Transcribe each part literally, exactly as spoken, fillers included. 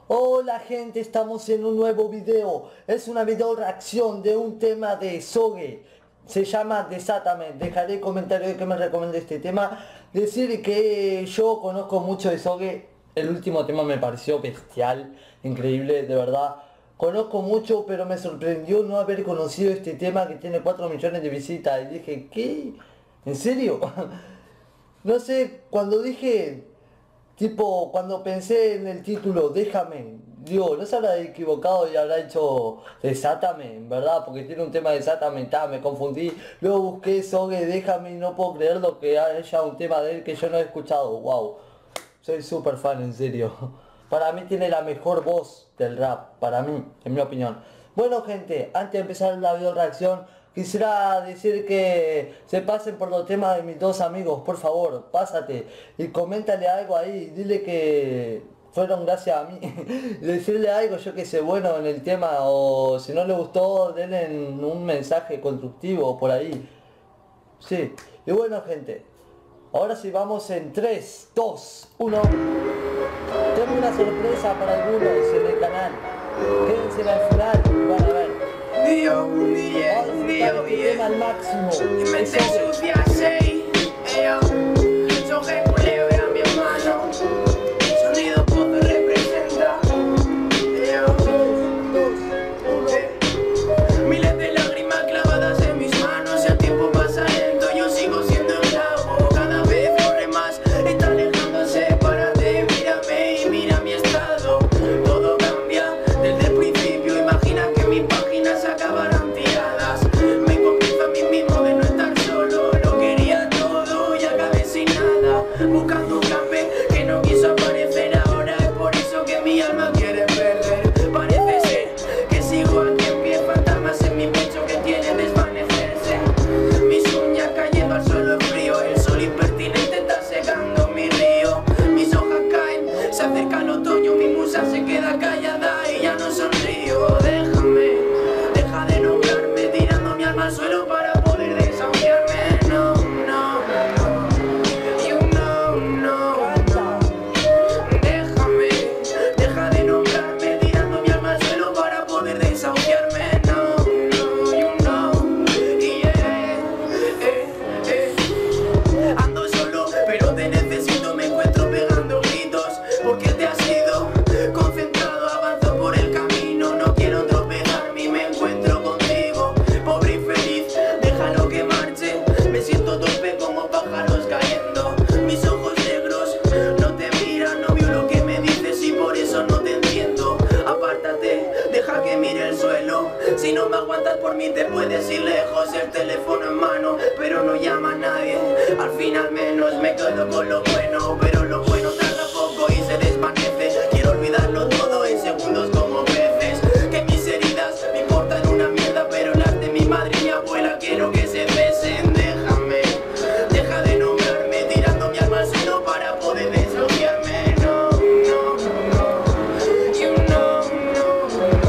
Hola gente, estamos en un nuevo video. Es una video reacción de un tema de Soge. Se llama Desátame. Dejaré comentario de que me recomienda este tema. Decir que yo conozco mucho de Soge. El último tema me pareció bestial, increíble, de verdad. Conozco mucho, pero me sorprendió no haber conocido este tema que tiene cuatro millones de visitas. Y dije, ¿qué? ¿En serio? No sé, cuando dije... Tipo, cuando pensé en el título, déjame, digo, ¿no se habrá equivocado y habrá hecho Desátame? En verdad, porque tiene un tema de Desátame, ta, me confundí. Luego busqué Soge, déjame y no puedo creerlo que haya un tema de él que yo no he escuchado. Wow, soy súper fan, en serio. Para mí tiene la mejor voz del rap, para mí, en mi opinión. Bueno gente, antes de empezar la video reacción, quisiera decir que se pasen por los temas de mis dos amigos, por favor, pásate y coméntale algo ahí, dile que fueron gracias a mí, decirle algo, yo que sé, bueno en el tema, o si no le gustó, denle un mensaje constructivo por ahí. Sí, y bueno gente, ahora sí vamos en tres, dos, uno. Tengo una sorpresa para algunos en el canal, quédense al final y van a ver. Dio, Dio, Dio, Dio, al máximo. Y me te sucia, sí. Ella, Soge culebra, mi hermano. Sonido poder representa. Ella, miles de lágrimas clavadas en mis manos. El tiempo pasa lento, yo sigo siendo esclavo. Cada vez corre más, está alejándose. Párate, mírame y mira mi estado. Todo cambia desde el principio. Imagina que mi páginas acabarán tiradas. Me convenzo a mí mismo de no estar solo. Lo quería todo y acabé sin nada. Buscando un café que no quiso aparecer ahora. Es por eso que mi alma quiere perder. Parece ser que sigo aquí en pie. Fantasmas en mi pecho que quieren desvanecerse. Mis uñas cayendo al suelo en frío. El sol impertinente está secando mi río. Mis hojas caen, se acerca el otoño. Mi musa se queda callada y ya no sonrío. Déjame, deja de nombrarme, tirando mi alma al suelo para poder desahogarme. No, no, no, you know, no, no. Déjame, deja de nombrarme, tirando mi alma al suelo para poder desahogarme. No, no, you know, yeah, eh, eh. Ando solo, pero te necesito, me encuentro pegando gritos. Porque te has ido, concentrado, avanzo por el camino. No quiero tropezarme y me encuentro contigo. Pobre y feliz, déjalo que marche. Me siento torpe como pájaros cayendo. Mis ojos negros no te miran, no veo lo que me dices y por eso no te entiendo. Apártate, deja que mire el suelo. Si no me aguantas por mí te puedes ir lejos. El teléfono en mano, pero no llama a nadie. Al final menos me quedo con lo bueno, pero lo bueno tarda poco y se desvanece. Quiero olvidarlo todo en segundos como peces. Que mis heridas me importan una mierda, pero las de mi madre y mi abuela quiero que se cesen. Déjame, deja de nombrarme, tirando mi alma al suelo para poder desahogarme. No, no, no, you know, no,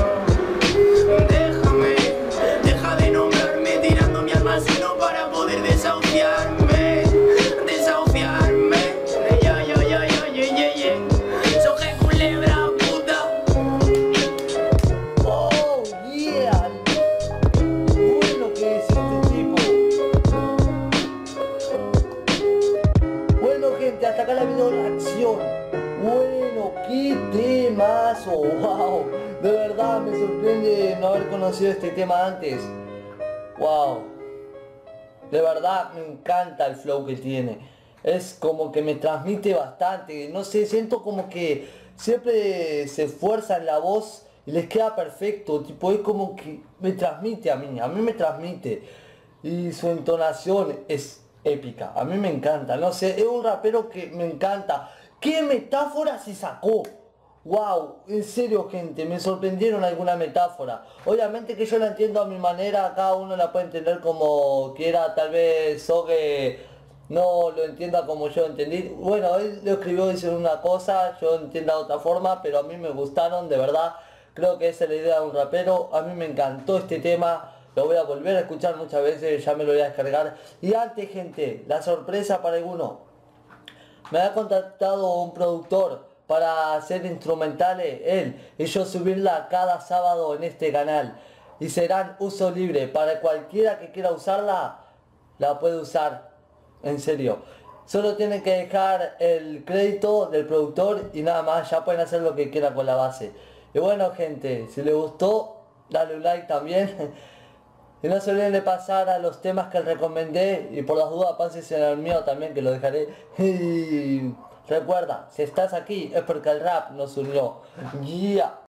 no. Déjame, deja de nombrarme, tirando mi alma al suelo para poder desahogarme. Desahogarme. Ya, ya, ya, ya, ya, ya, ya. Soge culebra, puta. Oh, yeah. Bueno que es este tipo. Bueno gente, hasta acá la video reacción. Bueno, qué temazo. Wow, de verdad me sorprende no haber conocido este tema antes. Wow, de verdad me encanta el flow que tiene. Es como que me transmite bastante. No sé, siento como que siempre se esfuerza en la voz y les queda perfecto. Tipo, es como que me transmite a mí. A mí me transmite. Y su entonación es épica. A mí me encanta. No sé, es un rapero que me encanta. ¿Qué metáfora se sacó? Wow, en serio gente, me sorprendieron alguna metáfora. Obviamente que yo la entiendo a mi manera, cada uno la puede entender como quiera, tal vez Soge no lo entienda como yo entendí. Bueno, él lo escribió diciendo una cosa, yo entiendo de otra forma, pero a mí me gustaron, de verdad. Creo que esa es la idea de un rapero. A mí me encantó este tema, lo voy a volver a escuchar muchas veces, ya me lo voy a descargar. Y antes gente, la sorpresa para alguno. Me ha contactado un productor para hacer instrumentales, él y yo subirla cada sábado en este canal. Y serán uso libre, para cualquiera que quiera usarla, la puede usar, en serio. Solo tienen que dejar el crédito del productor y nada más, ya pueden hacer lo que quieran con la base. Y bueno gente, si les gustó, dale un like también. Y no se olviden de pasar a los temas que recomendé y por las dudas pásense en el mío también que lo dejaré. Y recuerda, si estás aquí es porque el rap nos unió. Yeah.